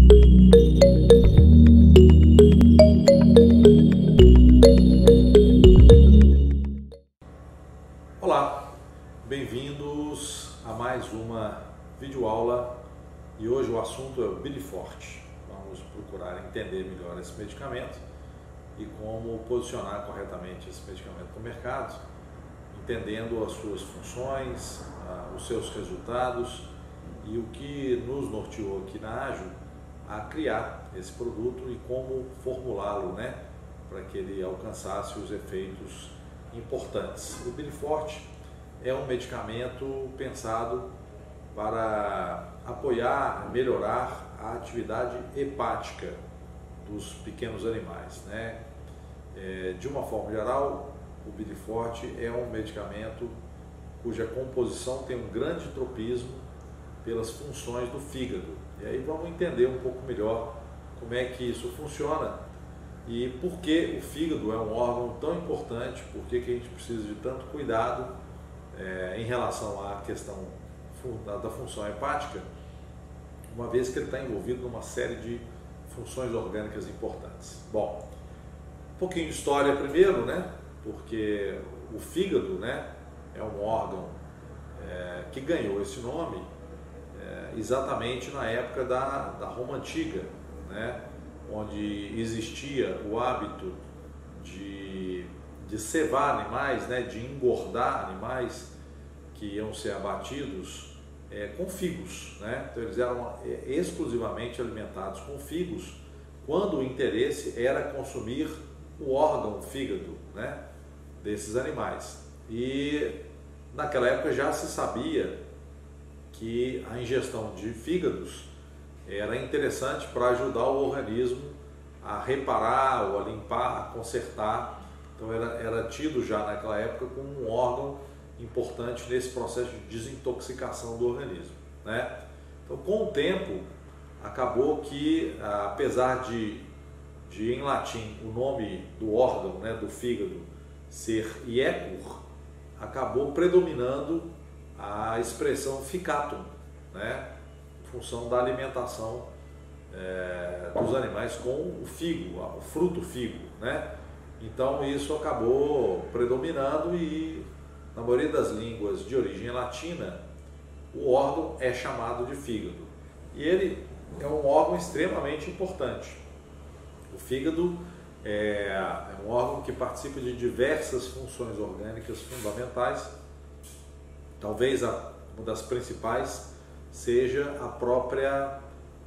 Olá, bem-vindos a mais uma videoaula e hoje o assunto é o Biliforte. Vamos procurar entender melhor esse medicamento e como posicionar corretamente esse medicamento no mercado, entendendo as suas funções, os seus resultados e o que nos norteou aqui na Ágil a criar esse produto e como formulá-lo, para que ele alcançasse os efeitos importantes. O Biliforte é um medicamento pensado para apoiar, melhorar a atividade hepática dos pequenos animais, De uma forma geral, o Biliforte é um medicamento cuja composição tem um grande tropismo pelas funções do fígado. E aí vamos entender um pouco melhor como é que isso funciona e por que o fígado é um órgão tão importante, por que a gente precisa de tanto cuidado em relação à questão da função hepática, uma vez que ele está envolvido numa série de funções orgânicas importantes. Bom, um pouquinho de história primeiro, porque o fígado é um órgão que ganhou esse nome exatamente na época da Roma Antiga, onde existia o hábito de cevar animais, de engordar animais que iam ser abatidos com figos, Então eles eram exclusivamente alimentados com figos, quando o interesse era consumir o órgão fígado, desses animais. E naquela época já se sabia que a ingestão de fígados era interessante para ajudar o organismo a reparar, ou a limpar, a consertar. Então era tido já naquela época como um órgão importante nesse processo de desintoxicação do organismo, Então, com o tempo, acabou que, apesar de em latim o nome do órgão, do fígado, ser iecur, acabou predominando a expressão ficatum, em função da alimentação dos animais com o figo, o fruto figo, Então isso acabou predominando e na maioria das línguas de origem latina o órgão é chamado de fígado e ele é um órgão extremamente importante. O fígado é um órgão que participa de diversas funções orgânicas fundamentais. Talvez uma das principais seja a própria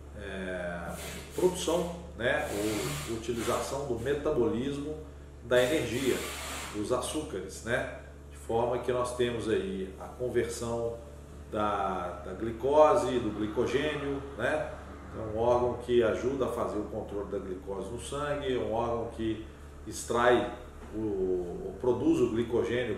produção, ou utilização do metabolismo da energia, dos açúcares, de forma que nós temos aí a conversão da glicose, do glicogênio, É um órgão que ajuda a fazer o controle da glicose no sangue, é um órgão que extrai produz o glicogênio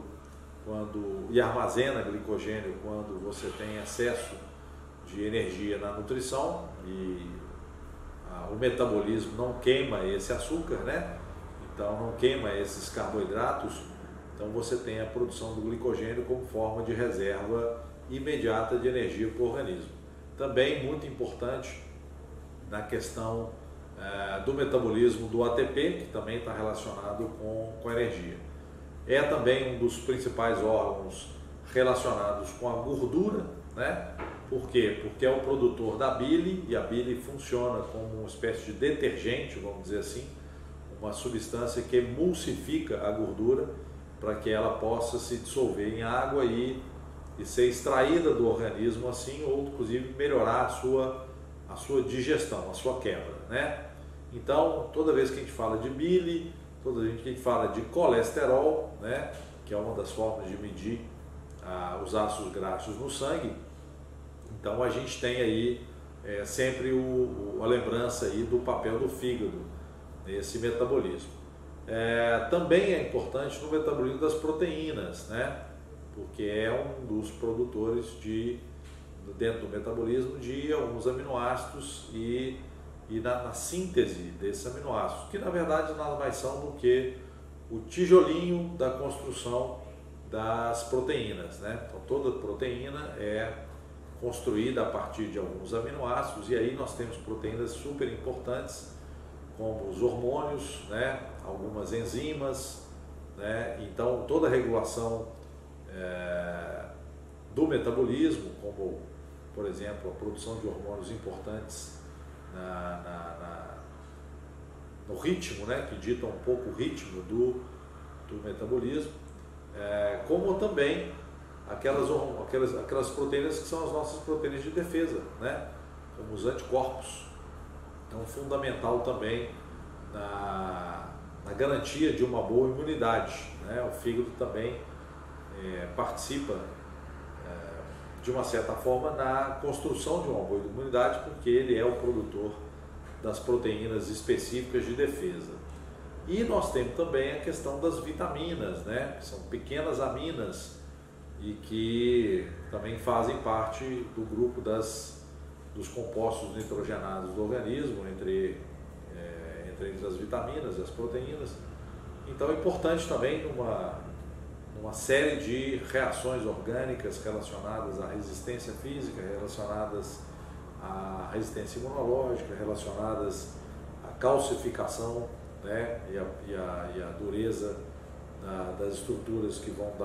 e armazena glicogênio quando você tem excesso de energia na nutrição e o metabolismo não queima esse açúcar, Então não queima esses carboidratos, então você tem a produção do glicogênio como forma de reserva imediata de energia para o organismo. Também muito importante na questão do metabolismo do ATP, que também está relacionado com a energia. É também um dos principais órgãos relacionados com a gordura, Por quê? Porque é o produtor da bile e a bile funciona como uma espécie de detergente, vamos dizer assim, uma substância que emulsifica a gordura para que ela possa se dissolver em água e ser extraída do organismo assim, ou inclusive melhorar a sua digestão, a sua quebra, Então, toda vez que a gente fala de bile, toda vez que a gente fala de colesterol, que é uma das formas de medir os ácidos graxos no sangue, então a gente tem aí sempre a lembrança aí do papel do fígado nesse metabolismo. Também é importante no metabolismo das proteínas, porque é um dos produtores dentro do metabolismo de alguns aminoácidos e na síntese desses aminoácidos, que na verdade nada mais são do que o tijolinho da construção das proteínas, Então toda proteína é construída a partir de alguns aminoácidos, e aí nós temos proteínas super importantes, como os hormônios, né, algumas enzimas, né, então toda a regulação do metabolismo, como por exemplo a produção de hormônios importantes no ritmo, né, que ditam um pouco o ritmo do metabolismo, como também aquelas proteínas que são as nossas proteínas de defesa, né, como os anticorpos. Então, fundamental também na garantia de uma boa imunidade, né? O fígado também participa de uma certa forma na construção de uma boa imunidade, porque ele é o produtor das proteínas específicas de defesa. E nós temos também a questão das vitaminas, né? Que são pequenas aminas e que também fazem parte do grupo dos compostos nitrogenados do organismo, entre as vitaminas e as proteínas. Então é importante também numa série de reações orgânicas relacionadas à resistência física, relacionadas à resistência imunológica, relacionadas à calcificação, né, e a dureza das estruturas que vão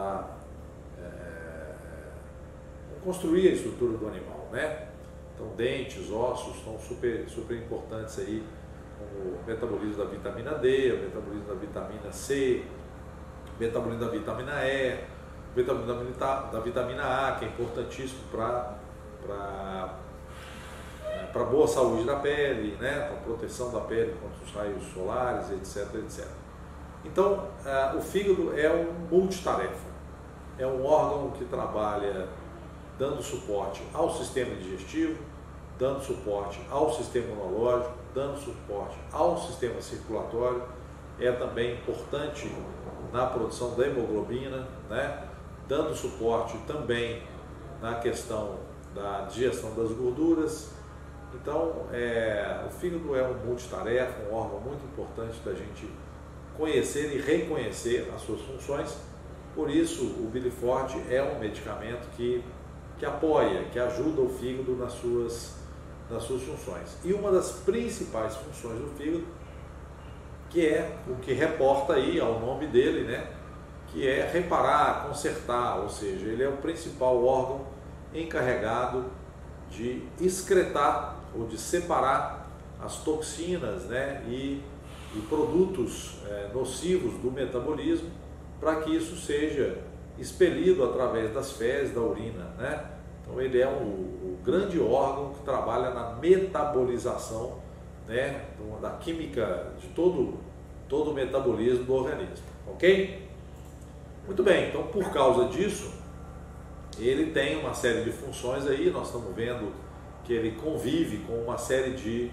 construir a estrutura do animal, né? Então, dentes, ossos estão super importantes aí, como o metabolismo da vitamina D, o metabolismo da vitamina C, o metabolismo da vitamina E, o metabolismo da vitamina A, que é importantíssimo para boa saúde da pele, né? Para proteção da pele contra os raios solares, etc, etc. Então, o fígado é um multitarefa, é um órgão que trabalha dando suporte ao sistema digestivo, dando suporte ao sistema imunológico, dando suporte ao sistema circulatório, é também importante na produção da hemoglobina, né? Dando suporte também na questão da digestão das gorduras. Então, o fígado é um multitarefa, um órgão muito importante da gente conhecer e reconhecer as suas funções. Por isso, o Bilifort é um medicamento que apoia, que ajuda o fígado nas suas funções. E uma das principais funções do fígado, que é o que reporta aí ao nome dele, né? Que é reparar, consertar, ou seja, ele é o principal órgão encarregado de excretar ou de separar as toxinas, né? E produtos nocivos do metabolismo, para que isso seja expelido através das fezes, da urina, né? Então ele é o grande órgão que trabalha na metabolização, né, da química de todo o metabolismo do organismo, ok? Muito bem, então por causa disso, ele tem uma série de funções aí, nós estamos vendo que ele convive com uma série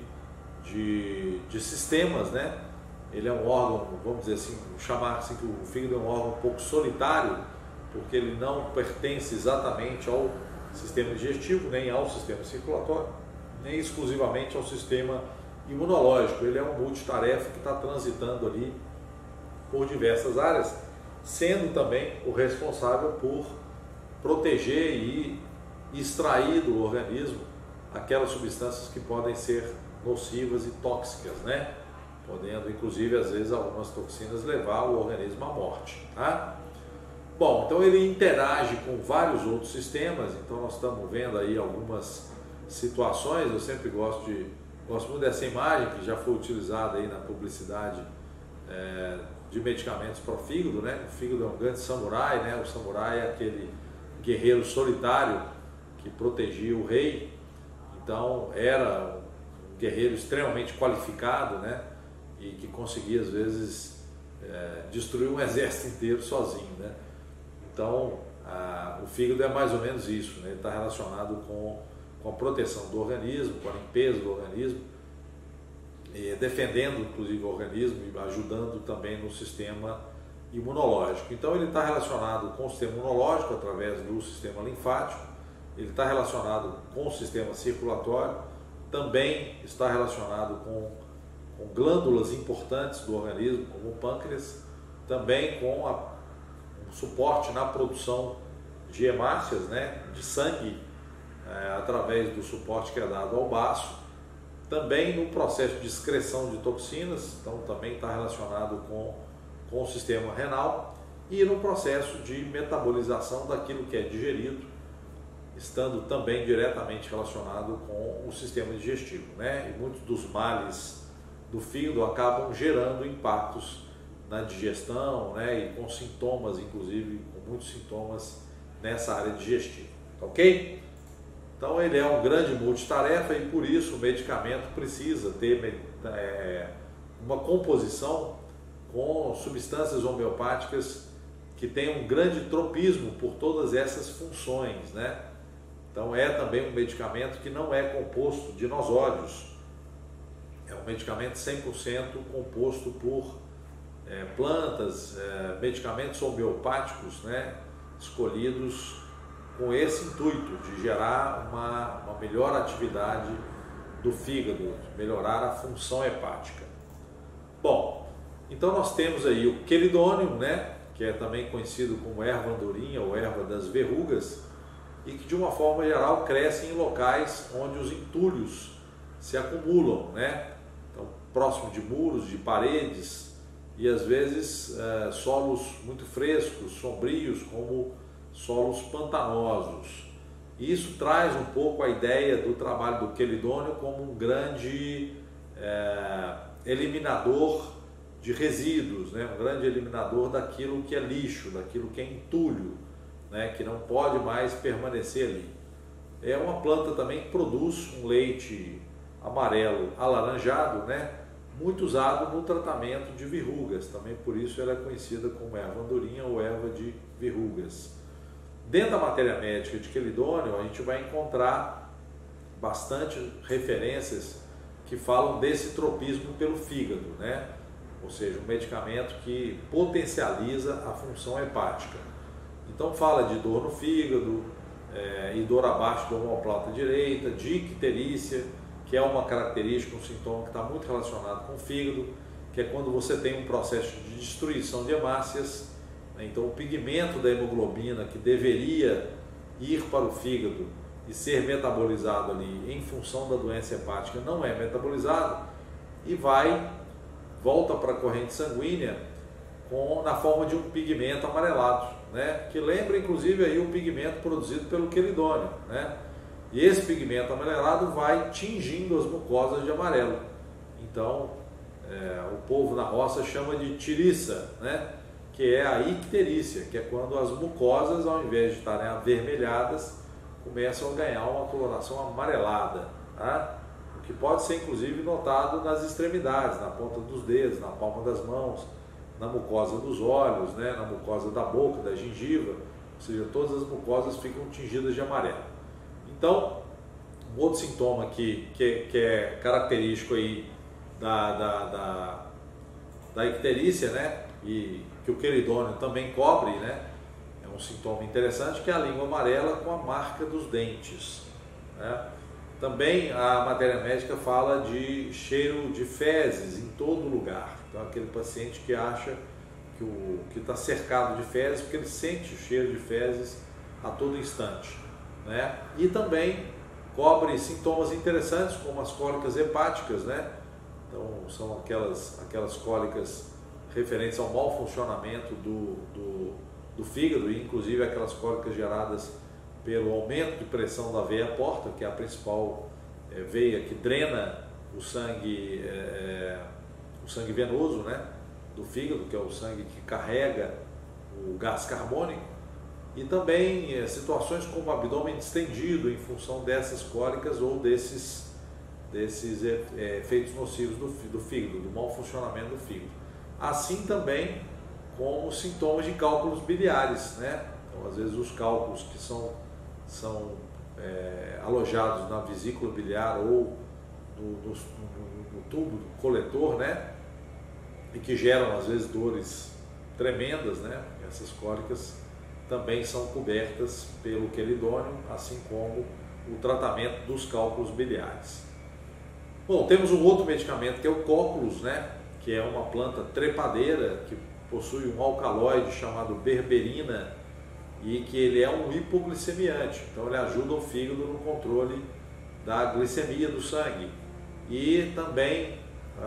de sistemas, né? Ele é um órgão, vamos dizer assim, chamar assim que o fígado é um órgão um pouco solitário, porque ele não pertence exatamente ao sistema digestivo, nem ao sistema circulatório, nem exclusivamente ao sistema imunológico. Ele é um multitarefa que está transitando ali por diversas áreas, sendo também o responsável por proteger e extrair do organismo aquelas substâncias que podem ser nocivas e tóxicas, né? Podendo, inclusive, às vezes, algumas toxinas levar o organismo à morte, tá? Bom, então ele interage com vários outros sistemas, então nós estamos vendo aí algumas situações. Eu sempre gosto muito dessa imagem que já foi utilizada aí na publicidade de medicamentos para o fígado, né? O fígado é um grande samurai, né? O samurai é aquele guerreiro solitário que protegia o rei, então era um guerreiro extremamente qualificado, né? E que conseguia às vezes destruir um exército inteiro sozinho, né? Então, o fígado é mais ou menos isso, né? Ele está relacionado com a proteção do organismo, com a limpeza do organismo, defendendo inclusive o organismo e ajudando também no sistema imunológico. Então ele está relacionado com o sistema imunológico através do sistema linfático, ele está relacionado com o sistema circulatório, também está relacionado com glândulas importantes do organismo, como o pâncreas, também com um suporte na produção de hemácias, né, de sangue, através do suporte que é dado ao baço, também no processo de excreção de toxinas, então também está relacionado com o sistema renal, e no processo de metabolização daquilo que é digerido, estando também diretamente relacionado com o sistema digestivo, né? E muitos dos males do fígado acabam gerando impactos na digestão, né? E com sintomas, inclusive com muitos sintomas nessa área digestiva, ok? Então ele é um grande multitarefa e por isso o medicamento precisa ter uma composição com substâncias homeopáticas que tenham um grande tropismo por todas essas funções, né? Então é também um medicamento que não é composto de nosódios, é um medicamento 100% composto por plantas, medicamentos homeopáticos, né? Escolhidos com esse intuito de gerar uma melhor atividade do fígado, melhorar a função hepática. Bom, então nós temos aí o quelidônio, né? Que é também conhecido como erva andorinha ou erva das verrugas, e que de uma forma geral cresce em locais onde os entulhos se acumulam, né? Então, próximo de muros, de paredes e às vezes solos muito frescos, sombrios, como solos pantanosos. E isso traz um pouco a ideia do trabalho do quelidônio como um grande eliminador de resíduos, né? Um grande eliminador daquilo que é lixo, daquilo que é entulho, né? Que não pode mais permanecer ali. É uma planta também que produz um leite amarelo alaranjado, né? Muito usado no tratamento de verrugas, também por isso ela é conhecida como erva andorinha ou erva de verrugas. Dentro da matéria médica de quelidônio, a gente vai encontrar bastante referências que falam desse tropismo pelo fígado, né? Ou seja, um medicamento que potencializa a função hepática. Então fala de dor no fígado, e dor abaixo da omoplata direita, de icterícia, que é uma característica, um sintoma que está muito relacionado com o fígado, que é quando você tem um processo de destruição de hemácias, né? Então o pigmento da hemoglobina que deveria ir para o fígado e ser metabolizado ali em função da doença hepática não é metabolizado e volta para a corrente sanguínea na forma de um pigmento amarelado, né? Que lembra inclusive aí o pigmento produzido pelo quelidônio, né? E esse pigmento amarelado vai tingindo as mucosas de amarelo. Então o povo na roça chama de tiriça, né? Que é a icterícia, que é quando as mucosas, ao invés de estarem avermelhadas, começam a ganhar uma coloração amarelada, tá? Que pode ser inclusive notado nas extremidades, na ponta dos dedos, na palma das mãos, na mucosa dos olhos, né? Na mucosa da boca, da gengiva, ou seja, todas as mucosas ficam tingidas de amarelo. Então, um outro sintoma que é característico aí da icterícia, né? E que o quelidônio também cobre, né? É um sintoma interessante, que é a língua amarela com a marca dos dentes, né? Também a matéria médica fala de cheiro de fezes em todo lugar. Então aquele paciente que acha que está cercado de fezes porque ele sente o cheiro de fezes a todo instante, né? E também cobre sintomas interessantes como as cólicas hepáticas, né? Então são aquelas cólicas referentes ao mau funcionamento do fígado e inclusive aquelas cólicas geradas pelo aumento de pressão da veia porta, que é a principal veia que drena o sangue venoso, né, do fígado, que é o sangue que carrega o gás carbônico, e também situações como abdômen distendido em função dessas cólicas ou desses efeitos nocivos do fígado, do mau funcionamento do fígado. Assim também como sintomas de cálculos biliares, né? Então, às vezes os cálculos que são alojados na vesícula biliar ou no tubo coletor, né? E que geram às vezes dores tremendas, né? Essas cólicas também são cobertas pelo quelidônio, assim como o tratamento dos cálculos biliares. Bom, temos um outro medicamento que é o cóculus, né? Que é uma planta trepadeira que possui um alcaloide chamado berberina e que ele é um hipoglicemiante, então ele ajuda o fígado no controle da glicemia do sangue. E também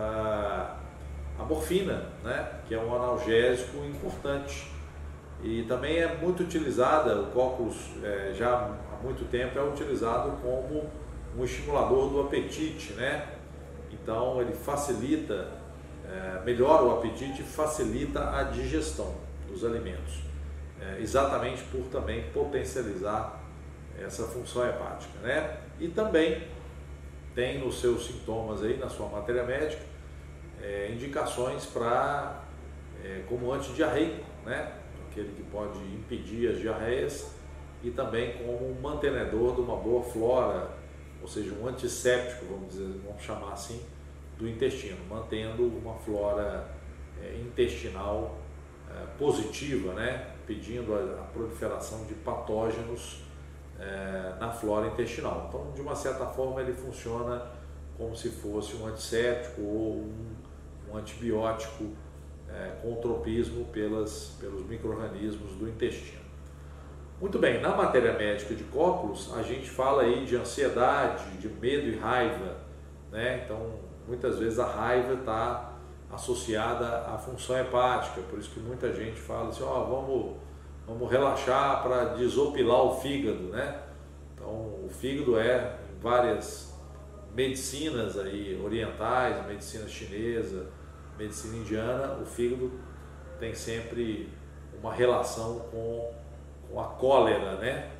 a morfina, né, que é um analgésico importante. E também é muito utilizada, o cócoras já há muito tempo é utilizado como um estimulador do apetite, né? Então ele facilita, melhora o apetite e facilita a digestão dos alimentos, exatamente por também potencializar essa função hepática, né? E também tem nos seus sintomas aí, na sua matéria médica, indicações para como antidiarreico, né? Aquele que pode impedir as diarreias, e também como um mantenedor de uma boa flora, ou seja, um antisséptico, vamos chamar assim, do intestino, mantendo uma flora intestinal positiva, né? Impedindo a proliferação de patógenos na flora intestinal. Então, de uma certa forma, ele funciona como se fosse um antisséptico ou um antibiótico com tropismo pelos micro-organismos do intestino. Muito bem, na matéria médica de cóculos, a gente fala aí de ansiedade, de medo e raiva, né? Então, muitas vezes a raiva está associada à função hepática, por isso que muita gente fala assim, vamos relaxar para desopilar o fígado, né? Então, o fígado em várias medicinas aí orientais, medicina chinesa, medicina indiana, o fígado tem sempre uma relação com a cólera, né?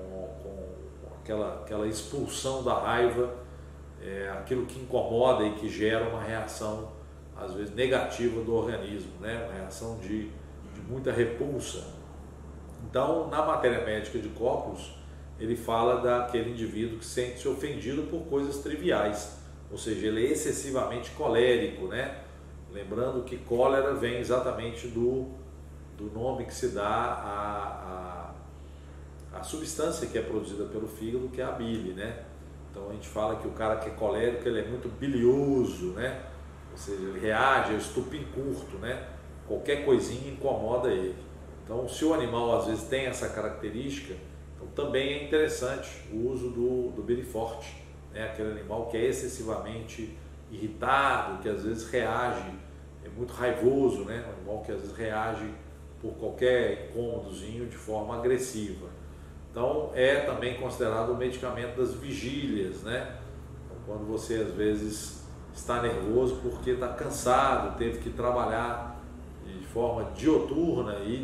Com aquela expulsão da raiva, aquilo que incomoda e que gera uma reação, às vezes, negativa do organismo, né? Uma reação de muita repulsa. Então, na matéria médica de cóculos, ele fala daquele indivíduo que sente-se ofendido por coisas triviais, ou seja, ele é excessivamente colérico, né? Lembrando que cólera vem exatamente do nome que se dá à substância que é produzida pelo fígado, que é a bile, né? Então a gente fala que o cara que é colérico, ele é muito bilioso, né? Ou seja, ele reage a estupim curto, né? Qualquer coisinha incomoda ele. Então, se o animal às vezes tem essa característica, então também é interessante o uso do Bilifort, né? Aquele animal que é excessivamente irritado, que às vezes reage, é muito raivoso, né? Um animal que às vezes reage por qualquer incômodozinho de forma agressiva. Então é também considerado o medicamento das vigílias, né? Então, quando você às vezes está nervoso porque está cansado, teve que trabalhar de forma dioturna e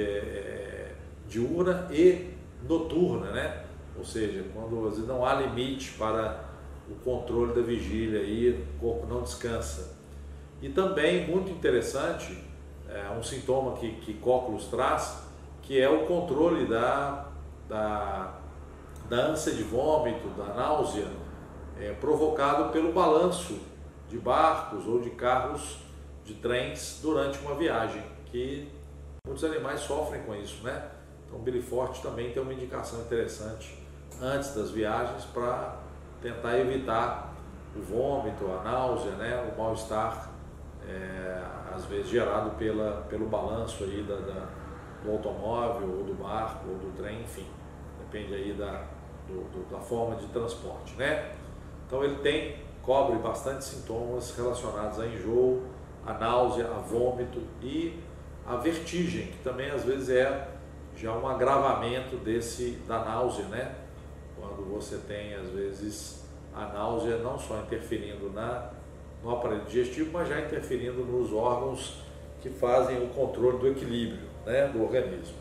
diurna e noturna, né? Ou seja, quando às vezes não há limite para o controle da vigília e o corpo não descansa. E também, muito interessante, um sintoma que cóculos traz, que é o controle da ânsia de vômito, da náusea, provocado pelo balanço de barcos ou de carros, de trens durante uma viagem, que muitos animais sofrem com isso, né? Então o Bilifort também tem uma indicação interessante antes das viagens para tentar evitar o vômito, a náusea, né? O mal-estar, às vezes gerado pelo balanço aí do automóvel, ou do barco, ou do trem, enfim, depende aí da forma de transporte, né? Então ele cobre bastante sintomas relacionados a enjoo, a náusea, a vômito e a vertigem, que também às vezes é já um agravamento da náusea, né? Quando você tem às vezes a náusea não só interferindo no aparelho digestivo, mas já interferindo nos órgãos que fazem o controle do equilíbrio, né, do organismo.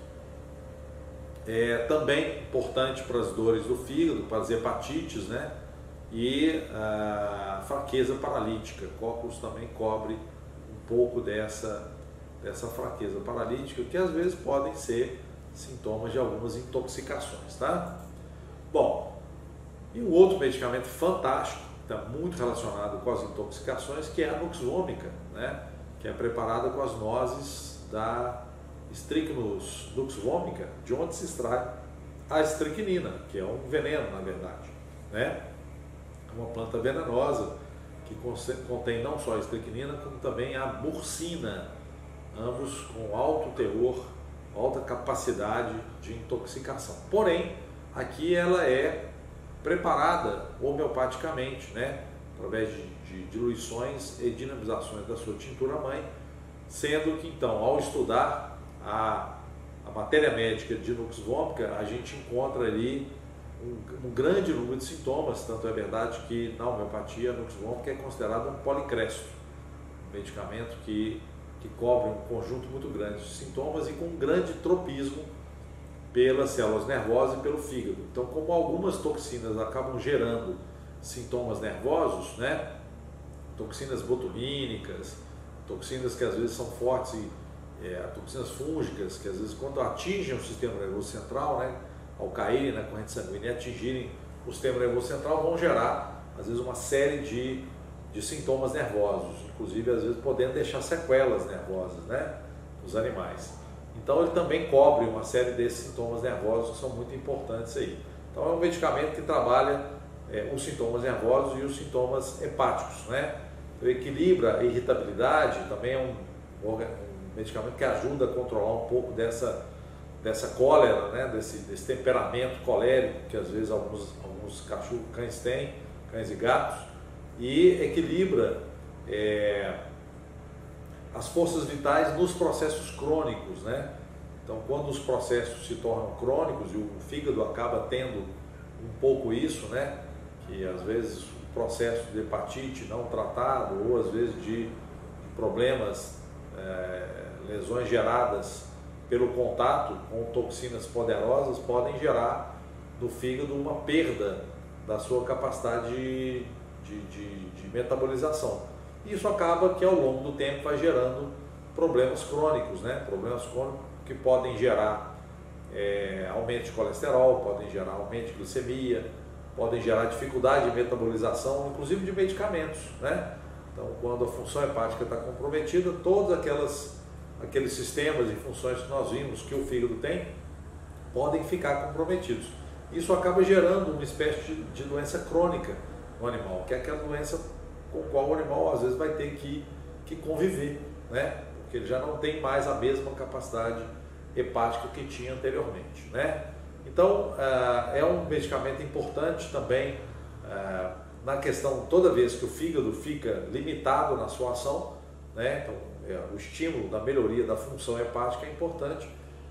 É também importante para as dores do fígado, para as hepatites, né, e a fraqueza paralítica. Cóculos também cobre um pouco dessa fraqueza paralítica, que às vezes podem ser sintomas de algumas intoxicações, tá? Bom, e um outro medicamento fantástico, que está muito relacionado com as intoxicações, que é a Nux vomica, né? Que é preparada com as nozes da Strychnus nux vomica, de onde se extrai a estricnina, que é um veneno, na verdade, né? É uma planta venenosa que contém não só a estricnina, como também a murcina, ambos com alto teor alta capacidade de intoxicação. Porém, aqui ela é preparada homeopaticamente, né? Através de diluições e dinamizações da sua tintura mãe, sendo que então, ao estudar a matéria médica de Nux vomica, a gente encontra ali um grande número de sintomas, tanto é verdade que na homeopatia a Nux vomica é considerado um policresto, um medicamento que cobre um conjunto muito grande de sintomas e com um grande tropismo pelas células nervosas e pelo fígado. Então, como algumas toxinas acabam gerando sintomas nervosos, né? Toxinas botulínicas, toxinas que às vezes são fortes, toxinas fúngicas, que às vezes quando atingem o sistema nervoso central, né, ao caírem na corrente sanguínea e atingirem o sistema nervoso central, vão gerar às vezes uma série de sintomas nervosos, inclusive às vezes podendo deixar sequelas nervosas, né, nos animais. Então ele também cobre uma série desses sintomas nervosos que são muito importantes aí. Então é um medicamento que trabalha os sintomas nervosos e os sintomas hepáticos, né? Então, equilibra a irritabilidade, também é um medicamento que ajuda a controlar um pouco dessa cólera, né? desse temperamento colérico que às vezes alguns cães têm, cães e gatos, e equilibra as forças vitais nos processos crônicos, né? Então, quando os processos se tornam crônicos e o fígado acaba tendo um pouco isso, né? Que às vezes o processo de hepatite não tratado ou às vezes de problemas, lesões geradas pelo contato com toxinas poderosas podem gerar no fígado uma perda da sua capacidade de metabolização. Isso acaba que ao longo do tempo vai gerando problemas crônicos, né? Problemas crônicos que podem gerar aumento de colesterol, podem gerar aumento de glicemia, podem gerar dificuldade de metabolização, inclusive de medicamentos, né? Então, quando a função hepática está comprometida, todos aqueles sistemas e funções que nós vimos que o fígado tem, podem ficar comprometidos. Isso acaba gerando uma espécie de doença crônica no animal, que é aquela doença com a qual o animal às vezes vai ter que conviver, né? Porque ele já não tem mais a mesma capacidade hepática que tinha anteriormente, né? Então, é um medicamento importante também na questão, toda vez que o fígado fica limitado na sua ação, né? Então, o estímulo da melhoria da função hepática é importante,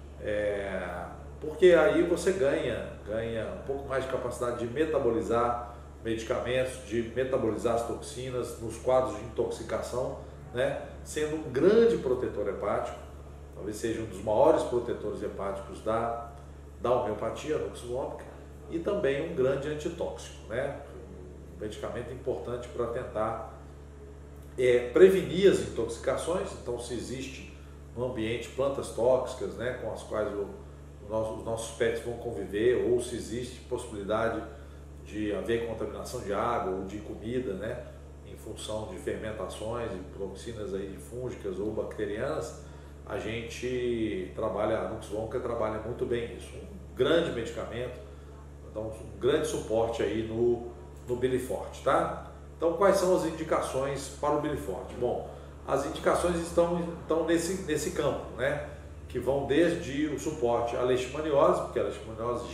porque aí você ganha um pouco mais de capacidade de metabolizar medicamentos, de metabolizar as toxinas nos quadros de intoxicação, né? Sendo um grande protetor hepático, talvez seja um dos maiores protetores hepáticos da homeopatia, Nux vomica, e também um grande antitóxico, né? Um medicamento importante para tentar prevenir as intoxicações. Então, se existe no ambiente plantas tóxicas, né, com as quais os nossos pets vão conviver, ou se existe possibilidade de haver contaminação de água ou de comida, né, em função de fermentações e toxinas aí fúngicas ou bacterianas, a gente trabalha, a Nux vomica trabalha muito bem isso. Um grande medicamento, dá um grande suporte aí no Biliforte, tá? Então, quais são as indicações para o Biliforte? Bom, as indicações estão nesse campo, né? Que vão desde o suporte à leishmaniose, porque a leishmaniose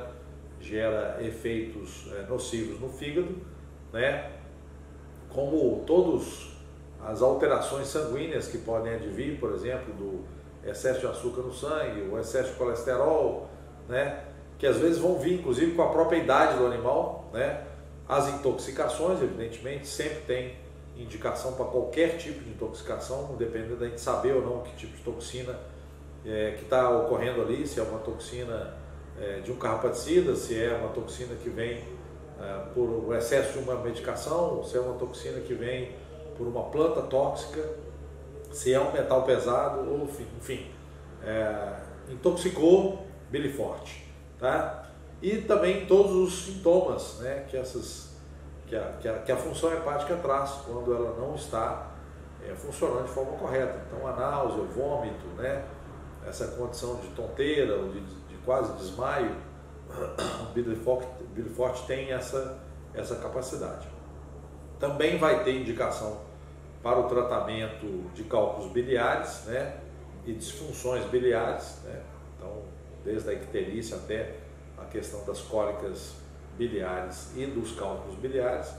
gera efeitos nocivos no fígado, né? Como todas as alterações sanguíneas que podem advir, por exemplo, do excesso de açúcar no sangue, o excesso de colesterol, né? Que às vezes vão vir, inclusive, com a própria idade do animal, né? As intoxicações, evidentemente, sempre tem indicação para qualquer tipo de intoxicação, dependendo da gente saber ou não que tipo de toxina que está ocorrendo ali, se é uma toxina de um carrapaticida, se é uma toxina que vem por o excesso de uma medicação, se é uma toxina que vem por uma planta tóxica, se é um metal pesado, ou enfim, intoxicou, Biliforte, tá? E também todos os sintomas, né, que a função hepática traz quando ela não está funcionando de forma correta. Então, a náusea, o vômito, né, essa condição de tonteira ou de quase desmaio, o Biliforte tem essa capacidade. Também vai ter indicação para o tratamento de cálculos biliares, né, e disfunções biliares, né? Então, desde a icterícia até a questão das cólicas biliares e dos cálculos biliares,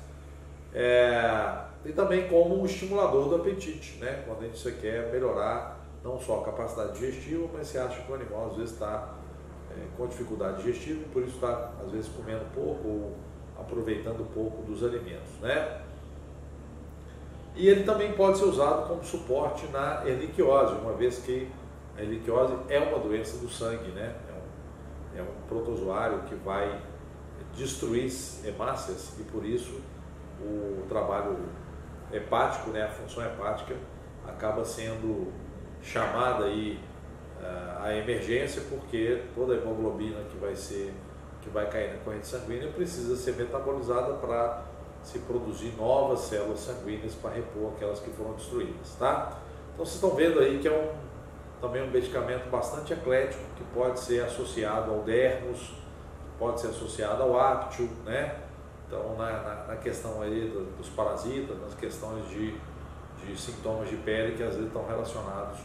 e também como um estimulador do apetite, né? Quando você quer melhorar não só a capacidade digestiva, mas você acha que o animal às vezes está com dificuldade digestiva e por isso está às vezes comendo pouco ou aproveitando pouco dos alimentos, né? E ele também pode ser usado como suporte na erliquiose, uma vez que a erliquiose é uma doença do sangue, né? É um protozoário que vai destruir hemácias e por isso o trabalho hepático, né, a função hepática acaba sendo chamada aí a emergência, porque toda a hemoglobina que vai cair na corrente sanguínea precisa ser metabolizada para se produzir novas células sanguíneas para repor aquelas que foram destruídas, tá? Então vocês estão vendo aí que é também um medicamento bastante eclético, que pode ser associado ao dermos, pode ser associado ao áptio, né? Então na questão aí dos parasitas, nas questões de sintomas de pele que às vezes estão relacionados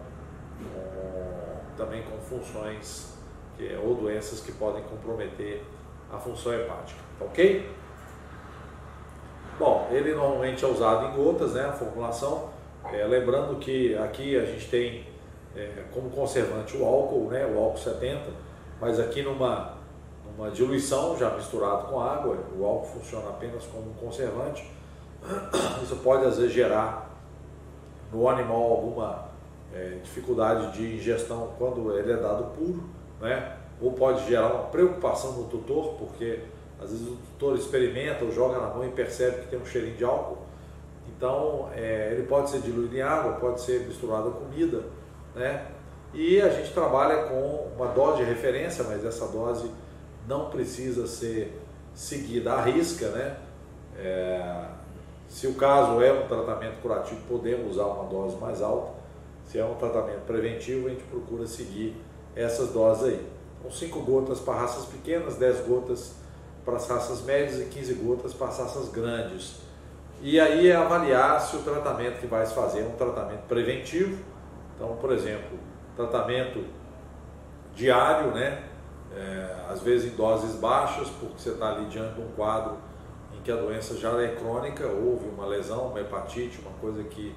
também com funções ou doenças que podem comprometer a função hepática, ok? Bom, ele normalmente é usado em gotas, né, a formulação, lembrando que aqui a gente tem como conservante o álcool, né, o álcool 70, mas aqui numa diluição já misturado com água, o álcool funciona apenas como um conservante. Isso pode às vezes gerar no animal alguma dificuldade de ingestão quando ele é dado puro, né? Ou pode gerar uma preocupação no tutor, porque às vezes o tutor experimenta ou joga na mão e percebe que tem um cheirinho de álcool. Então ele pode ser diluído em água, pode ser misturado à comida, né? E a gente trabalha com uma dose de referência, mas essa dose não precisa ser seguida à risca, né? Se o caso é um tratamento curativo, podemos usar uma dose mais alta. Se é um tratamento preventivo, a gente procura seguir essas doses aí. Então, 5 gotas para raças pequenas, 10 gotas para as raças médias e 15 gotas para as raças grandes. E aí é avaliar se o tratamento que vai se fazer é um tratamento preventivo. Então, por exemplo, tratamento diário, né? Às vezes em doses baixas, porque você está ali diante de um quadro em que a doença já é crônica, houve uma lesão, uma hepatite, uma coisa que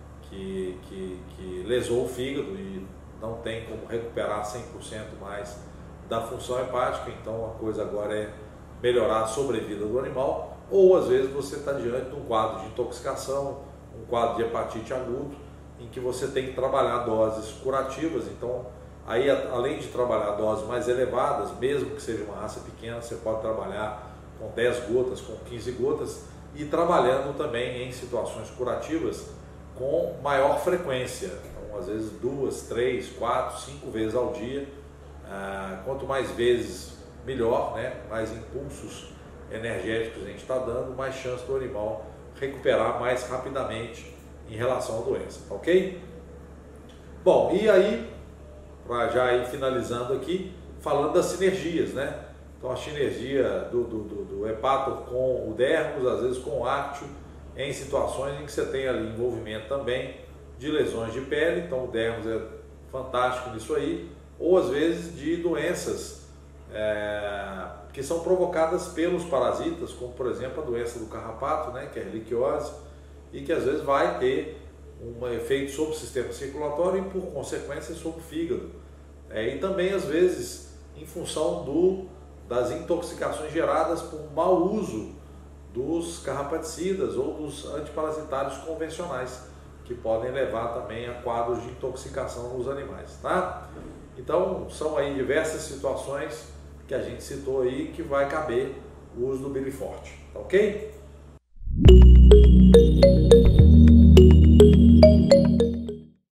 lesou o fígado e não tem como recuperar 100% mais da função hepática, então a coisa agora é melhorar a sobrevida do animal, ou às vezes você está diante de um quadro de intoxicação, um quadro de hepatite agudo, em que você tem que trabalhar doses curativas. Então aí, além de trabalhar doses mais elevadas, mesmo que seja uma raça pequena, você pode trabalhar com 10 gotas, com 15 gotas e trabalhando também em situações curativas com maior frequência. Então, às vezes 2, 3, 4, 5 vezes ao dia. Quanto mais vezes, melhor, né? Mais impulsos energéticos a gente está dando, mais chance do animal recuperar mais rapidamente em relação à doença, ok? Bom, e aí, para já ir finalizando aqui, falando das sinergias, né? Então a sinergia do hepato com o dermos, às vezes com o áptio, em situações em que você tem ali envolvimento também de lesões de pele, então o dermos é fantástico nisso aí, ou às vezes de doenças que são provocadas pelos parasitas, como por exemplo a doença do carrapato, né, que é a erliquiose, e que às vezes vai ter um efeito sobre o sistema circulatório e por consequência sobre o fígado. E também às vezes em função das intoxicações geradas por mau uso dos carrapaticidas ou dos antiparasitários convencionais, que podem levar também a quadros de intoxicação nos animais, tá? Então são aí diversas situações que a gente citou aí que vai caber o uso do Biliforte, tá ok?